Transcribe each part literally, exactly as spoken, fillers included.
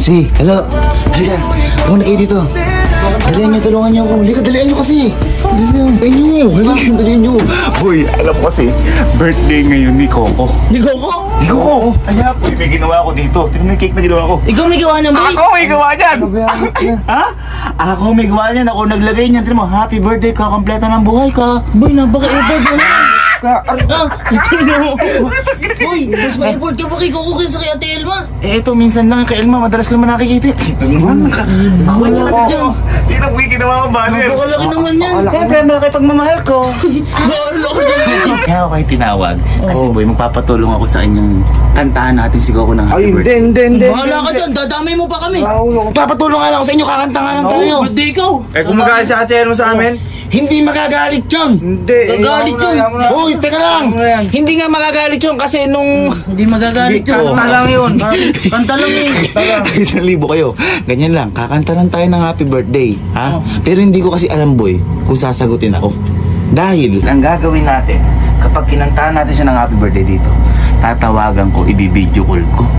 Kasi, hello. Halika. Huwag na kayo dito. Dalihan niyo, tulungan niyo ako. Halika, dalihan niyo kasi. Ayun niyo. Halika, dalihan niyo. Boy, alam mo kasi, birthday ngayon ni Coco. Ni Coco? Ni Coco? Kaya, boy, may ginawa ko dito. Tignan mo yung cake na ginawa ko. Ikaw may gawa niyan, boy? Ako may gawa niyan! Ha? Ako may gawa niyan. Ako naglagay niyan. Tignan mo, happy birthday ka. Kompleto ng buhay ka. Boy, napaka-edad mo na. Ka, ah, ito mo. Boy, mas ma-effort ka pa kay Coco sa kay Ate Elma. Eh, ito, minsan lang kay Elma. Madalas ko naman nakikita. Ito naman. Bawal niya lang dyan. Hindi na may ginawa ko banner. Napakalaki naman yan. Siyempre, malaki pagmamahal ko. Kaya ako kayo tinawag. Kasi boy, magpapatulong ako sa inyong kantahan natin si Coco ng happy birthday. Ay, hindi, hindi, hindi. Bahala ka dyan, dadamay mo pa kami. Magpapatulong nga lang ako sa inyo, kakanta nga lang tayo. Hindi ikaw. Eh, kung magalit si Ate Elma sa amin? Hindi magagalit yun. Hindi. Magagalit yun. Uy, teka lang. Hindi nga magagalit yun kasi nung... Hindi magagalit yun. Kanta lang yun. Kanta lang yun. Isang libo kayo. Ganyan lang, kakanta lang tayo ng happy birthday. Ha? Pero hindi ko kasi alam, boy, kung sasagutin ako. Dahil, ang gagawin natin, kapag kinantahan natin siya ng happy birthday dito, tatawagan ko, ibibideo call ko.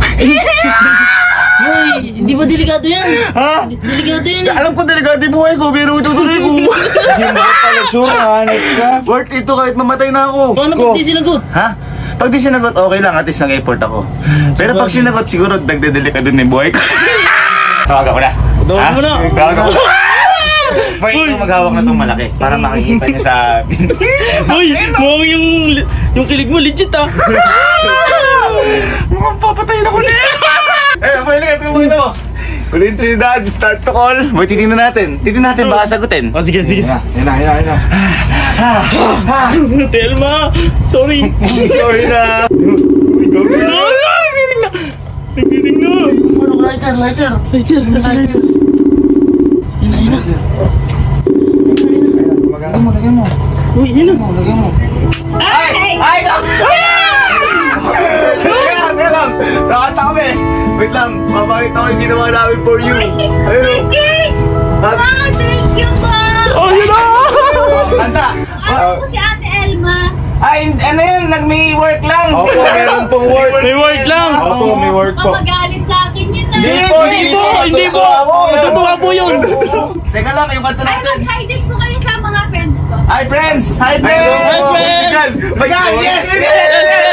Boy, hindi ba delikado yan? Ha? Delikado yan. Alam ko delikado yung buhay ko, pero tutuloy ko. Hindi mo pala sure, hanip ka. Worth ito kahit mamatay na ako. Paano pag di sinagot? Ha? Pag di sinagot, okay lang, at least nag-effort ako. Pero pag sinagot, siguro nagdedelikado na yung buhay ko. Tawagan ko na. Tawagan mo na. Tawagan ko na. Boy, ikaw maghawak na itong malaki para makikita niya sa... Boy, mukhang yung, yung kilig mo legit ah. Mukhang papatayin ako na. Eh, boy, ligat mo ito mo. Kulin Trinidad, start to call. Boy, titignan natin. Titignan natin, baka sagutin. Oh, sige, sige. Yan na, yan na, yan na. Telma, sorry. Sorry na. Uy, gawin na. Nagiling na. Nagiling na. Lighter, lighter. Lighter, lighter. Yan na, yan na. Lagyan mo, lagyan mo. Uy, yan na. Lagyan mo. Ay! Ay! Kaya lang, nakanta kami. Wait lang, mapakita ko yung ginawa namin for you. Ayun. Wow, thank you po! Oh, yun na! Kanta! Ako po si Ate Elma. Ay, ano yun? Nag-may work lang. Opo, meron pong work. May word lang. Opo, may work po. Mamagalit sa akin yun na. Hindi po, Hindi po, hindi po. Totoo po yun. Teka lang, yung kanta Ay, natin. mag-hi din po kayo sa mga friends ko. Hi, friends! Hi, friends! Hi, friends! Bayan! Yes! Yes!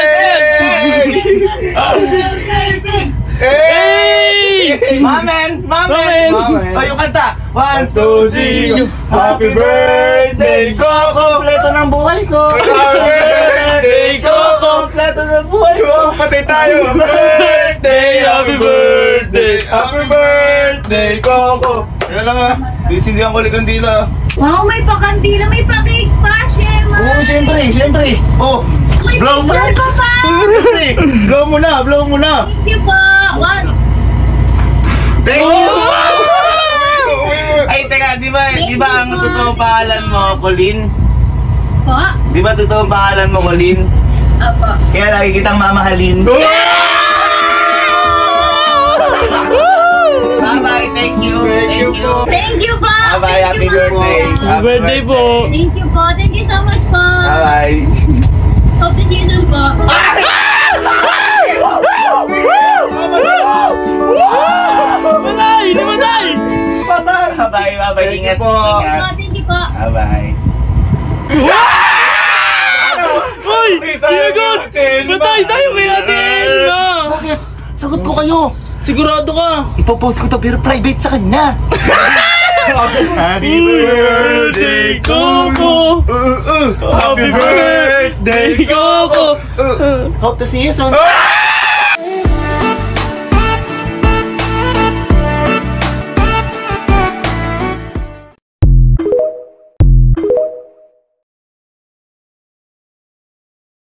Hey! Mamen! Mamen! Mamen! O, yung kanta. One, two, three, go! Happy birthday, Coco! Kompleto ng buhay ko! Happy birthday, Coco! Kompleto ng buhay ko! Patay tayo! Happy birthday! Happy birthday! Happy birthday, Coco! Kaya lang ah, sindihan ko ulit ang dila. Wow, may pakandila, may pa-cake pa, Shema. Oo, siyempre, siyempre! Oh! May Blow mo! picture ko pa. Siyempre! Blow mo na! Blow mo na! Thank you po. One. Thank you! Ay, teka, di ba, di ba ang totoong pangalan mo, Colleen? Po? Di ba totoong pangalan mo, Colleen? Apo. Kaya lagi kitang mamahalin. Bye-bye, thank you. Thank you po. Thank you po. Bye-bye, happy birthday. Happy birthday po. Thank you po. Thank you so much po. Bye-bye. Hope to see you soon po. Matay! Namatay! Patay! Bye-bye, bye-bye. Ingat po. Ingat. Thank you po. Bye-bye. Uy! Sinagot! Matay tayo kay Ate Elma! Bakit? Sagot ko kayo. Sigurado ka! Ipopost ko to pero private sa kanya. Happy birthday, Coco! Uh, uh. Happy birthday, Coco! Hope to see you soon.